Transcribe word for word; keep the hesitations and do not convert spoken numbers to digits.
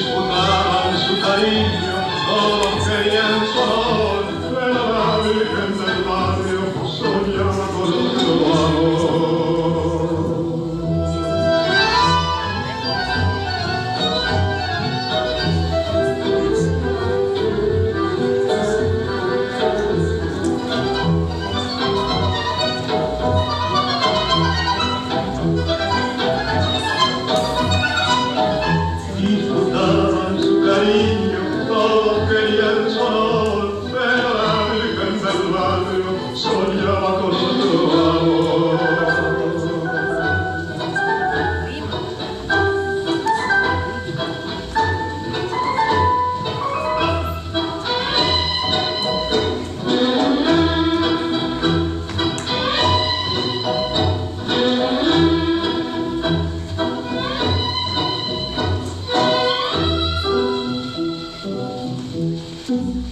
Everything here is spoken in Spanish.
disputaban su cariño, todos querían su amor, pero la Virgen del barrio soñaba con otro amor. Disputaban su cariño, todos querían su amor, pero la Virgen del barrio soñaba con otro amor. Thank you.